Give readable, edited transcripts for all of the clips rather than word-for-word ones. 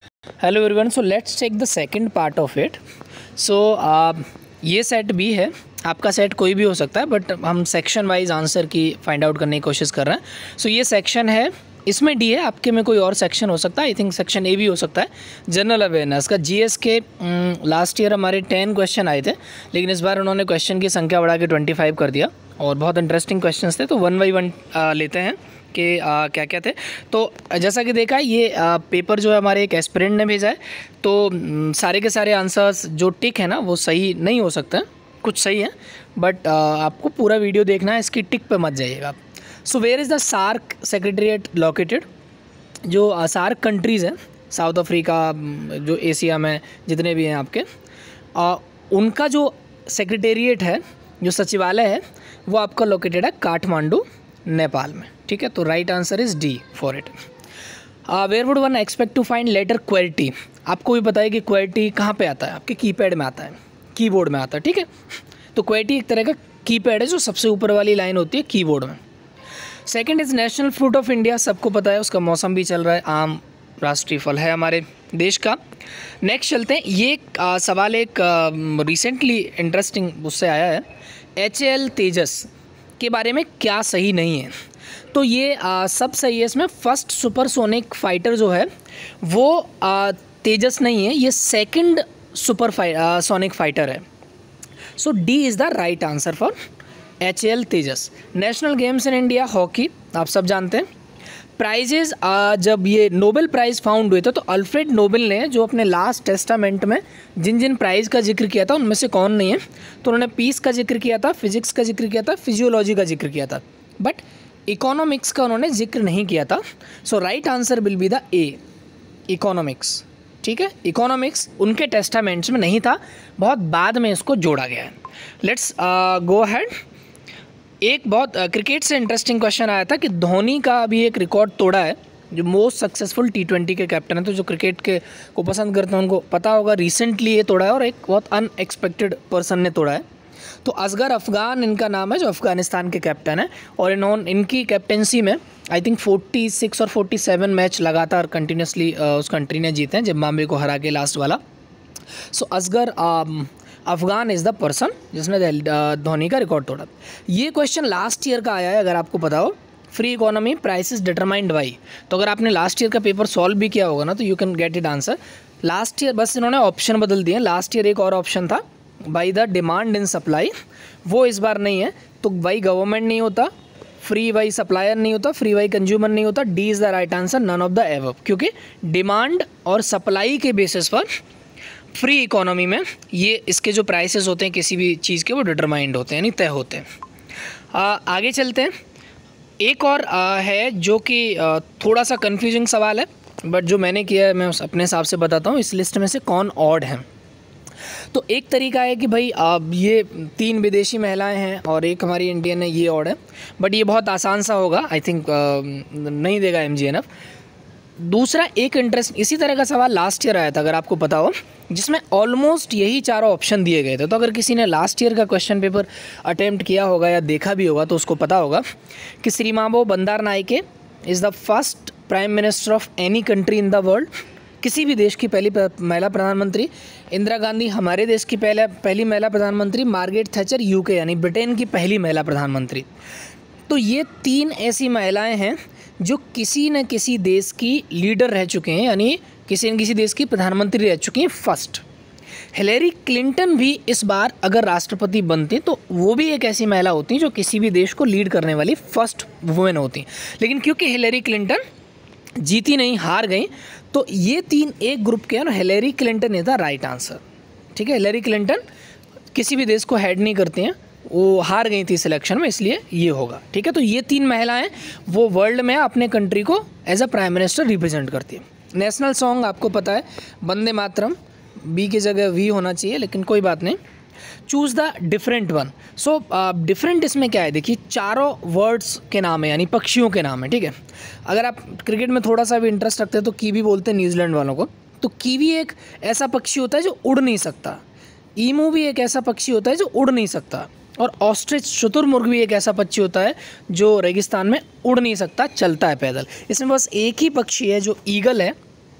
Hello everyone, so let's take the second part of it. So ये set B है, आपका set कोई भी हो सकता है, बट हम सेक्शन वाइज आंसर की फाइंड आउट करने की कोशिश कर रहे हैं। सो ये सेक्शन है, इसमें डी है, आपके में कोई और सेक्शन हो सकता है। आई थिंक सेक्शन ए भी हो सकता है। जनरल अवेयरनेस का जीएस के लास्ट ईयर हमारे 10 क्वेश्चन आए थे, लेकिन इस बार उन्होंने क्वेश्चन की संख्या बढ़ा के 25 कर दिया और बहुत इंटरेस्टिंग क्वेश्चंस थे। तो 1 बाई 1 लेते हैं कि क्या क्या थे। तो जैसा कि देखा है, ये पेपर जो है हमारे एक एस्पिरेंट ने भेजा है। तो सारे के सारे आंसर्स जो टिक है ना वो सही नहीं हो सकते हैं, कुछ सही है, बट आपको पूरा वीडियो देखना है, इसकी टिक पे मत जाइएगा। So where is the SAARC secretariat located? जो सार्क कंट्रीज़ हैं, साउथ अफ्रीका, जो एशिया में जितने भी हैं आपके, उनका जो सेक्रेटेरिएट है, जो सचिवालय है, वो आपका लोकेटेड है काठमांडू, नेपाल में। ठीक है, तो right answer is D for it. Where would one expect to find letter QWERTY? आपको भी पता है कि क्वेर्टी कहाँ पे आता है, आपके कीपैड में आता है, कीबोर्ड में आता है। ठीक है, तो क्वेर्टी एक तरह का कीपैड है जो सबसे ऊपर वाली लाइन होती है कीबोर्ड में। Second is national fruit of India, सबको पता है, उसका मौसम भी चल रहा है, आम राष्ट्रीय फल है हमारे देश का। नेक्स्ट चलते हैं, ये सवाल एक रिसेंटली इंटरेस्टिंग उससे आया है, HAL तेजस के बारे में क्या सही नहीं है? तो ये सब सही है। इसमें फर्स्ट सुपरसोनिक फाइटर जो है वो तेजस नहीं है, ये सेकंड सुपर सोनिक फाइटर है। So D is the right answer for HAL Tejas. National games in India hockey, आप सब जानते हैं। प्राइजेज, जब ये नोबेल प्राइज़ फाउंड हुए थे तो अल्फ्रेड नोबेल ने जो अपने लास्ट टेस्टामेंट में जिन जिन प्राइज़ का जिक्र किया था उनमें से कौन नहीं है? तो उन्होंने पीस का जिक्र किया था, फिजिक्स का जिक्र किया था, फिजियोलॉजी का जिक्र किया था, बट इकोनॉमिक्स का उन्होंने जिक्र नहीं किया था। So right answer will be the A, economics. ठीक है, इकोनॉमिक्स उनके टेस्टामेंट्स में नहीं था, बहुत बाद में इसको जोड़ा गया है। Let's go ahead. एक बहुत क्रिकेट से इंटरेस्टिंग क्वेश्चन आया था कि धोनी का अभी एक रिकॉर्ड तोड़ा है, जो मोस्ट सक्सेसफुल T20 के कैप्टन है। तो जो क्रिकेट के को पसंद करते हैं उनको पता होगा, रिसेंटली ये तोड़ा है और एक बहुत अनएक्सपेक्टेड पर्सन ने तोड़ा है। तो असगर अफगान इनका नाम है, जो अफगानिस्तान के कैप्टन है, और इनकी कैप्टनसी में आई थिंक 46 और 47 मैच लगातार कंटिन्यूसली उस कंट्री ने जीते हैं, जिम्बाब्वे को हरा के लास्ट वाला। So Asghar Afghan is the person जिसने धोनी का रिकॉर्ड तोड़ा। ये क्वेश्चन लास्ट ईयर का आया है, अगर आपको पता हो। Free economy prices determined by, तो अगर आपने लास्ट ईयर का पेपर सॉल्व भी किया होगा ना, तो you can get it answer. Last year बस इन्होंने ऑप्शन बदल दिए। लास्ट ईयर एक और ऑप्शन था, by the demand in supply, वो इस बार नहीं है। तो बाई गवर्नमेंट नहीं होता, फ्री बाई सप्लायर नहीं होता, फ्री बाई कंज्यूमर नहीं होता। D is the right answer, none of the above, क्योंकि डिमांड और सप्लाई के बेसिस पर फ्री इकोनॉमी में ये इसके जो प्राइसेस होते हैं किसी भी चीज़ के, वो डिटरमाइंड होते हैं, यानी तय होते हैं। आगे चलते हैं। एक और है जो कि थोड़ा सा कंफ्यूजिंग सवाल है, बट जो मैंने किया है मैं अपने हिसाब से बताता हूँ। इस लिस्ट में से कौन ऑड है? तो एक तरीका है कि भाई ये 3 विदेशी महिलाएं हैं और एक हमारी इंडियन है, ये ऑड है, बट ये बहुत आसान सा होगा, आई थिंक नहीं देगा MGNF। दूसरा एक इंटरेस्ट, इसी तरह का सवाल लास्ट ईयर आया था, अगर आपको पता हो, जिसमें ऑलमोस्ट यही चारों ऑप्शन दिए गए थे। तो अगर किसी ने लास्ट ईयर का क्वेश्चन पेपर अटेम्प्ट किया होगा या देखा भी होगा तो उसको पता होगा कि Sirimavo Bandaranaike is the first prime minister of any country in the world. किसी भी देश की पहली महिला प्रधानमंत्री। इंदिरा गांधी हमारे देश की पहली महिला प्रधानमंत्री। मार्गरेट थैचर UK यानी ब्रिटेन की पहली महिला प्रधानमंत्री। तो ये 3 ऐसी महिलाएं हैं जो किसी न किसी देश की लीडर रह चुके हैं, यानी किसी न किसी देश की प्रधानमंत्री रह चुकी हैं फर्स्ट। हिलेरी क्लिंटन भी इस बार अगर राष्ट्रपति बनती तो वो भी एक ऐसी महिला होती जो किसी भी देश को लीड करने वाली फर्स्ट वुमेन होती। लेकिन क्योंकि हिलेरी क्लिंटन जीती नहीं, हार गई, तो ये 3 एक ग्रुप के हैं और Hillary Clinton is the right answer. ठीक है, हिलेरी क्लिंटन किसी भी देश को हेड नहीं करती हैं, वो हार गई थी सिलेक्शन में, इसलिए ये होगा। ठीक है, तो ये 3 महिलाएं वो वर्ल्ड में अपने कंट्री को as a prime minister represent करती है। नेशनल सॉन्ग आपको पता है, वंदे मातरम, बी की जगह वी होना चाहिए, लेकिन कोई बात नहीं। Choose the different one. So different इसमें क्या है, देखिए चारों वर्ड्स के नाम है, यानी पक्षियों के नाम है। ठीक है, अगर आप क्रिकेट में थोड़ा सा भी इंटरेस्ट रखते हैं तो कीवी बोलते हैं न्यूजीलैंड वालों को। तो कीवी एक ऐसा पक्षी होता है जो उड़ नहीं सकता। ईमू भी एक ऐसा पक्षी होता है जो उड़ नहीं सकता। और ऑस्ट्रिच शुतुरमुर्ग भी एक ऐसा पक्षी होता है जो रेगिस्तान में उड़ नहीं सकता, चलता है पैदल। इसमें बस एक ही पक्षी है जो ईगल है,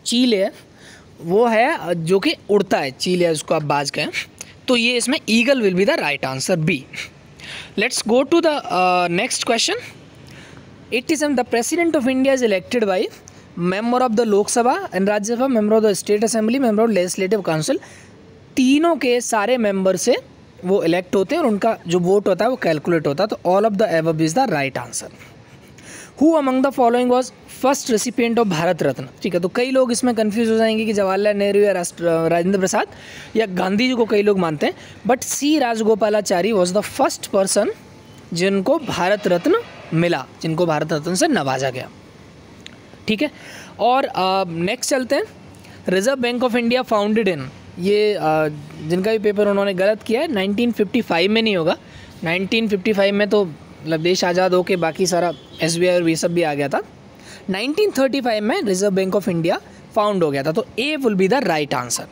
चील है वो है जो कि उड़ता है, चील है उसको आप बाज कहें, तो ये इसमें eagle will be the right answer, B. Let's go to the next question. 87 the president of India is elected by member of the Lok Sabha and Rajya Sabha, member of the state assembly, member of legislative council. तीनों के सारे member से वो elect होते हैं और उनका जो वोट होता है वो कैलकुलेट होता है, तो all of the above is the right answer. Who among the following was first recipient of Bharat Ratna. ठीक है, तो कई लोग इसमें कंफ्यूज हो जाएंगे कि जवाहरलाल नेहरू या राजेंद्र प्रसाद या गांधी जी को कई लोग मानते हैं, but C Rajagopalachari was the first person जिनको भारत रत्न मिला, जिनको भारत रत्न से नवाजा गया। ठीक है, और नेक्स्ट चलते हैं। Reserve Bank of India founded in, ये जिनका भी पेपर उन्होंने गलत किया है, 1955 में नहीं होगा, 1955 में तो मतलब देश आज़ाद होके बाकी सारा SBI और ये सब भी आ गया था। 1935 में Reserve Bank of India found हो गया था, तो A will be the right answer.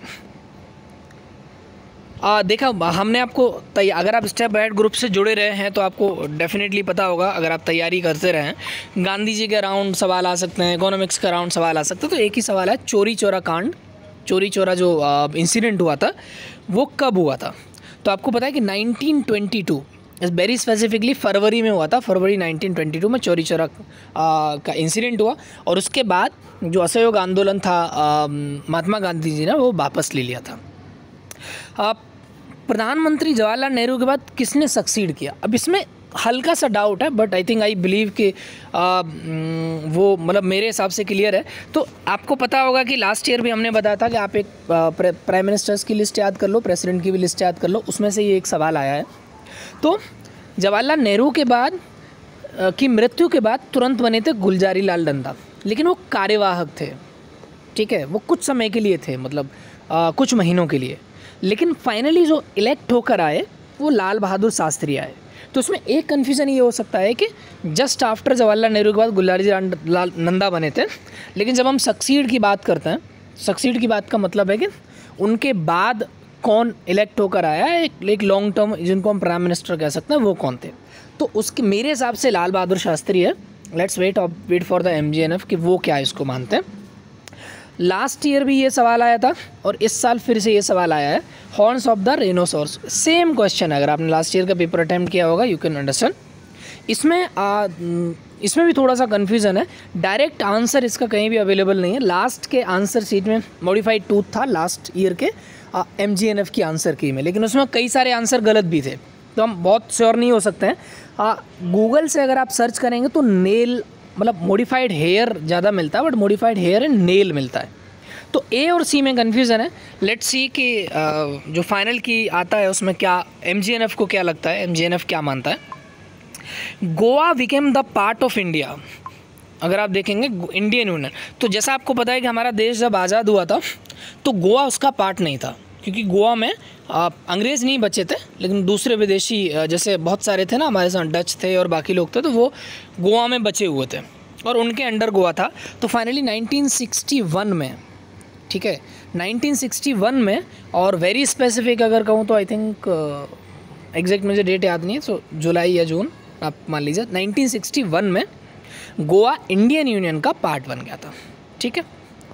देखा हमने आपको अगर आप स्टेप गाइड ग्रुप से जुड़े रहे हैं तो आपको डेफिनेटली पता होगा, अगर आप तैयारी करते रहे हैं, गांधी जी के अराउंड सवाल आ सकते हैं, इकोनॉमिक्स के अराउंड सवाल आ सकते हैं। तो एक ही सवाल है, चोरी चोरा कांड, चोरी चोरा जो इंसिडेंट हुआ था वो कब हुआ था। तो आपको पता है कि 1922 वेरी स्पेसिफिकली फरवरी में हुआ था, फरवरी 1922 में चोरी चोरा का इंसिडेंट हुआ, और उसके बाद जो असहयोग आंदोलन था महात्मा गांधी जी ने वो वापस ले लिया था। प्रधानमंत्री जवाहरलाल नेहरू के बाद किसने सक्सीड किया, अब इसमें हल्का सा डाउट है, but I think I believe कि वो मतलब मेरे हिसाब से क्लियर है। तो आपको पता होगा कि लास्ट ईयर भी हमने बताया था कि आप एक प्राइम मिनिस्टर्स की लिस्ट याद कर लो, प्रेसिडेंट की भी लिस्ट याद कर लो, उसमें से ये एक सवाल आया है। तो जवाहरलाल नेहरू के बाद की मृत्यु के बाद तुरंत बने थे गुलजारी लाल नंदा, लेकिन वो कार्यवाहक थे। ठीक है, वो कुछ समय के लिए थे, मतलब कुछ महीनों के लिए, लेकिन फाइनली जो इलेक्ट होकर आए वो लाल बहादुर शास्त्री आए। तो उसमें एक कन्फ्यूज़न ये हो सकता है कि जस्ट आफ्टर जवाहरलाल नेहरू के बाद गुलजारी लाल नंदा बने थे, लेकिन जब हम सक्सीड की बात करते हैं, सक्सीड की बात का मतलब है कि उनके बाद कौन इलेक्ट होकर आया है, एक लॉन्ग टर्म जिनको हम प्राइम मिनिस्टर कह सकते हैं, वो कौन थे। तो उसके मेरे हिसाब से लाल बहादुर शास्त्री है। Let's wait for the MGNF कि वो क्या इसको मानते हैं। लास्ट ईयर भी ये सवाल आया था और इस साल फिर से ये सवाल आया है, horns of the rhinoceros. Same question है, अगर आपने लास्ट ईयर का पेपर अटैम्प्ट किया होगा यू कैन अंडरस्टैंड। इसमें भी थोड़ा सा कन्फ्यूज़न है, डायरेक्ट आंसर इसका कहीं भी अवेलेबल नहीं है। लास्ट के आंसर शीट में मॉडिफाइड टूथ था लास्ट ईयर के MGNF की आंसर की में, लेकिन उसमें कई सारे आंसर गलत भी थे, तो हम बहुत श्योर नहीं हो सकते हैं। गूगल से अगर आप सर्च करेंगे तो नेल मतलब मॉडिफाइड हेयर ज़्यादा मिलता है, but modified hair and nail मिलता है। तो ए और सी में कन्फ्यूज़न है। लेट्स सी कि जो फाइनल की आता है उसमें क्या MGNF को क्या लगता है, MGNF क्या मानता है। Goa became the part of India, अगर आप देखेंगे इंडियन यूनियन, तो जैसा आपको पता है कि हमारा देश जब आज़ाद हुआ था तो गोवा उसका पार्ट नहीं था, क्योंकि गोवा में अंग्रेज़ नहीं बचे थे, लेकिन दूसरे विदेशी जैसे बहुत सारे थे ना हमारे साथ, डच थे और बाकी लोग थे, तो वो गोवा में बचे हुए थे और उनके अंडर गोवा था। तो फाइनली 1961 में, ठीक है 1961 में, और वेरी स्पेसिफिक अगर कहूँ तो आई थिंक एग्जैक्ट मुझे डेट याद नहीं है, सो जुलाई या जून आप मान लीजिए, 1961 में गोवा इंडियन यूनियन का पार्ट बन गया था। ठीक है,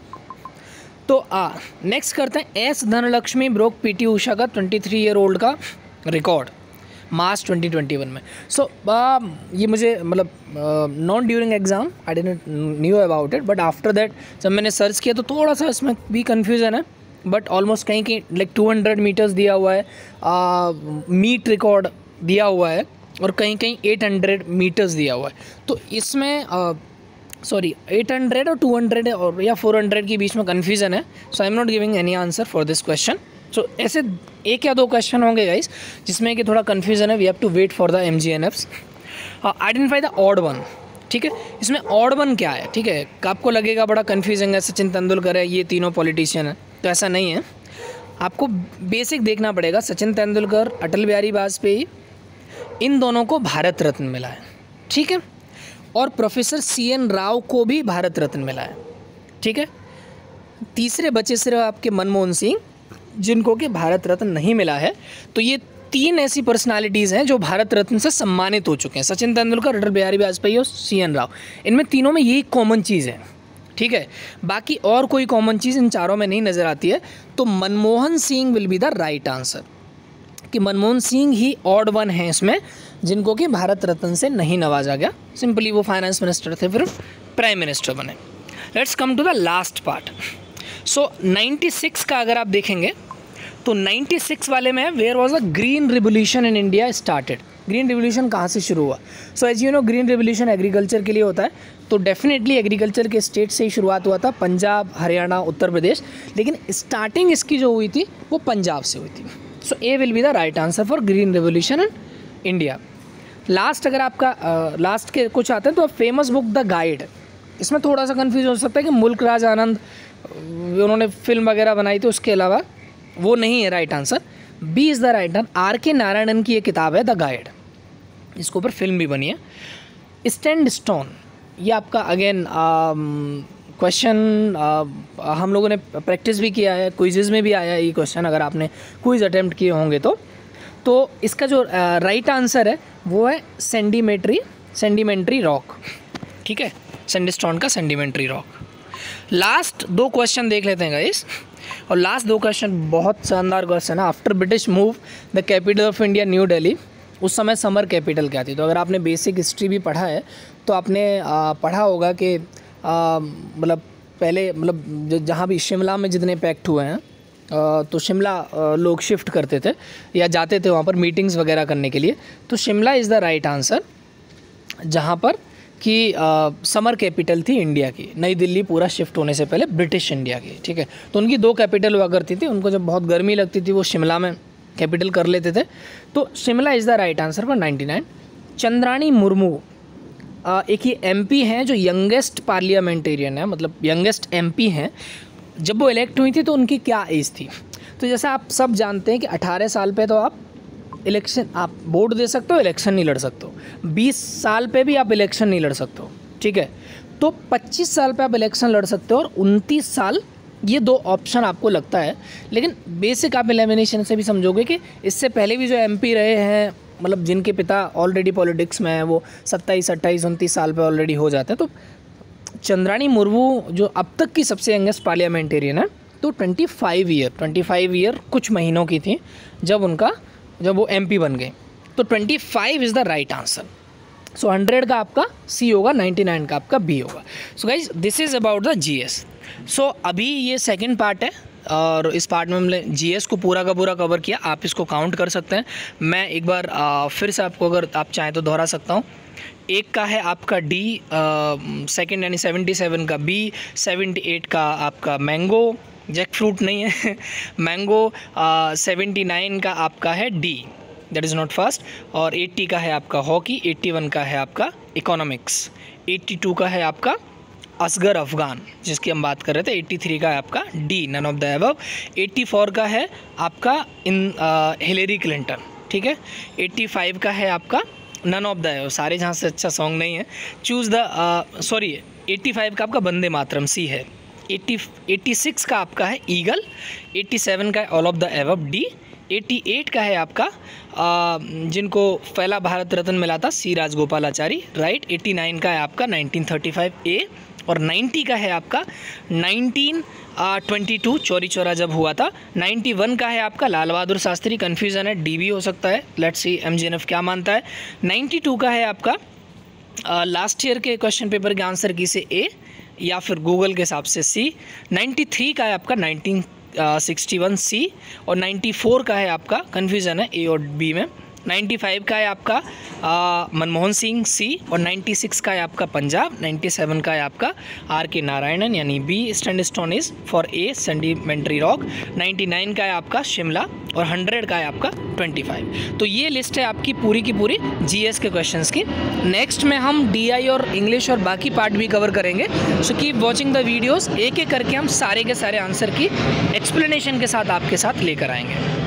तो नेक्स्ट करते हैं, S Dhanalakshmi broke PT Usha का 23 ईयर ओल्ड का रिकॉर्ड मार्च 2021 में। सो ये मुझे मतलब not during exam I didn't knew about it, but after that जब मैंने सर्च किया तो थोड़ा सा इसमें भी कन्फ्यूज़न है, बट ऑलमोस्ट कहीं कहीं लाइक 200 मीटर्स दिया हुआ है, मीट रिकॉर्ड दिया हुआ है, और कहीं कहीं 800 मीटर्स दिया हुआ है। तो इसमें 800 और 200 और या 400 के बीच में कन्फ्यूज़न है। So I am not giving any answer for this question. So ऐसे एक या दो क्वेश्चन होंगे गाइस जिसमें कि थोड़ा कन्फ्यूज़न है, we have to wait for the MGNFs। Identify the odd one. ठीक है, इसमें ऑड वन क्या है। ठीक है, आपको लगेगा बड़ा कन्फ्यूजिंग है, सचिन तेंदुलकर है, ये तीनों पॉलिटिशियन है, तो ऐसा नहीं है। आपको बेसिक देखना पड़ेगा, सचिन तेंदुलकर, अटल बिहारी वाजपेयी, इन दोनों को भारत रत्न मिला है। ठीक है, और प्रोफेसर CN राव को भी भारत रत्न मिला है। ठीक है, तीसरे बचे सिर्फ आपके मनमोहन सिंह, जिनको कि भारत रत्न नहीं मिला है। तो ये तीन ऐसी पर्सनालिटीज़ हैं जो भारत रत्न से सम्मानित हो चुके हैं, सचिन तेंदुलकर, अटल बिहारी वाजपेयी और CN राव। इनमें तीनों में यही कॉमन चीज़ है ठीक है। बाकी और कोई कॉमन चीज़ इन चारों में नहीं नज़र आती है, तो Manmohan Singh will be the right answer, कि मनमोहन सिंह ही ऑड वन है इसमें जिनको कि भारत रत्न से नहीं नवाजा गया। सिंपली वो फाइनेंस मिनिस्टर थे, फिर प्राइम मिनिस्टर बने। Let's come to the last part. So 96 का अगर आप देखेंगे तो 96 वाले में where was a green revolution in India started. Green revolution कहाँ से शुरू हुआ? So as you know green revolution agriculture के लिए होता है, तो डेफिनेटली एग्रीकल्चर के स्टेट से ही शुरुआत हुआ था, पंजाब, हरियाणा, उत्तर प्रदेश, लेकिन स्टार्टिंग इसकी जो हुई थी वो पंजाब से हुई थी। So A will be the right answer for green revolution in India. Last अगर आपका लास्ट के कुछ आते हैं तो फेमस बुक द गाइड, इसमें थोड़ा सा कन्फ्यूज हो सकता है कि मुल्क राज आनंद उन्होंने फिल्म वगैरह बनाई थी, उसके अलावा वो नहीं है right answer. B is the right answer. R K Narayanan की ये किताब है द गाइड, इसके ऊपर फिल्म भी बनी है। स्टैंड स्टोन, ये आपका अगेन क्वेश्चन हम लोगों ने प्रैक्टिस भी किया है, क्विज़ में भी आया है ये क्वेश्चन, अगर आपने क्विज़ अटेम्प्ट किए होंगे तो इसका जो राइट आंसर है वो है सेंडिमेंट्री रॉक, ठीक है, सैंडस्टोन का सेंडिमेंट्री रॉक। लास्ट दो क्वेश्चन देख लेते हैं गाइस, और लास्ट दो क्वेश्चन बहुत शानदार क्वेश्चन है। After British move the capital of India new Delhi, उस समय समर कैपिटल क्या थी? तो अगर आपने बेसिक हिस्ट्री भी पढ़ा है तो आपने पढ़ा होगा कि मतलब पहले मतलब जहाँ भी शिमला में जितने पैक्ट हुए हैं तो शिमला लोग शिफ्ट करते थे या जाते थे वहाँ पर मीटिंग्स वगैरह करने के लिए, तो Shimla is the right answer, जहाँ पर कि समर कैपिटल थी इंडिया की। नई दिल्ली पूरा शिफ्ट होने से पहले ब्रिटिश इंडिया की, ठीक है। तो उनकी दो कैपिटल हुआ करती थी, उनको जब बहुत गर्मी लगती थी वो शिमला में कैपिटल कर लेते थे, तो Shimla is the right answer for 99। Chandrani Murmu एक ये एमपी हैं जो यंगेस्ट पार्लियामेंटेरियन है, मतलब यंगेस्ट एमपी हैं। जब वो इलेक्ट हुई थी तो उनकी क्या एज थी? तो जैसा आप सब जानते हैं कि 18 साल पे तो आप इलेक्शन, आप वोट दे सकते हो, इलेक्शन नहीं लड़ सकते हो। 20 साल पे भी आप इलेक्शन नहीं लड़ सकते हो, ठीक है। तो 25 साल पे आप इलेक्शन लड़ सकते हो और 29 साल, ये दो ऑप्शन आपको लगता है। लेकिन बेसिक आप एलिमिनेशन से भी समझोगे कि इससे पहले भी जो एमपी रहे हैं, मतलब जिनके पिता ऑलरेडी पॉलिटिक्स में हैं, वो 27, 28, 29 साल पे ऑलरेडी हो जाते हैं। तो चंद्राणी मुर्मू जो अब तक की सबसे यंगेस्ट पार्लियामेंटेरियन है, तो 25 ईयर कुछ महीनों की थी जब वो एमपी बन गए। तो 25 is the right answer. So 100 का आपका सी होगा, 99 का आपका बी होगा। So guys this is about the GS. So अभी ये सेकंड पार्ट है और इस पार्ट में हमने जीएस को पूरा का पूरा कवर किया। आप इसको काउंट कर सकते हैं। मैं एक बार फिर से आपको अगर आप चाहें तो दोहरा सकता हूँ। एक का है आपका डी, सेकंड यानी 77 का बी, 78 का आपका मैंगो, जैक फ्रूट नहीं है मैंगो, 79 का आपका है D, that is not fast, और 80 का है आपका हॉकी, 81 का है आपका इकोनॉमिक्स, 82 का है आपका असगर अफगान जिसकी हम बात कर रहे थे, 83 का है आपका D, none of the above, 84 का है आपका हिलेरी क्लिंटन, ठीक है, 85 का है आपका नन ऑफ द अबव, सारे जहाँ से अच्छा सॉन्ग नहीं है, चूज़ द 85 का आपका वंदे मातरम सी है, 86 का आपका है ईगल, 87 का है all of the above D, 88 का है आपका जिनको पहला भारत रत्न मिला था सी राजगोपालाचारी, राइट, 89 का है आपका 1935 ए, और 90 का है आपका 1922 चौरी चौरा जब हुआ था, 91 का है आपका लाल बहादुर शास्त्री, कन्फ्यूज़न है, डी भी हो सकता है, लेट्स सी एमजीएनएफ क्या मानता है, 92 का है आपका लास्ट ईयर के क्वेश्चन पेपर के आंसर की से ए या फिर गूगल के हिसाब से सी, 93 का है आपका 1961 सी, और 94 का है आपका, कन्फ्यूज़न है ए और बी में, 95 का है आपका मनमोहन सिंह सी, और 96 का है आपका पंजाब, 97 का है आपका आर के नारायणन यानी B, sandstone is for A, sedimentary rock, 99 का है आपका शिमला, और 100 का है आपका 25। तो ये लिस्ट है आपकी पूरी की पूरी जीएस के क्वेश्चंस की। नेक्स्ट में हम डीआई और इंग्लिश और बाकी पार्ट भी कवर करेंगे। So keep watching the videos, एक एक करके हम सारे के सारे आंसर की एक्सप्लेनेशन के साथ आपके साथ लेकर आएंगे।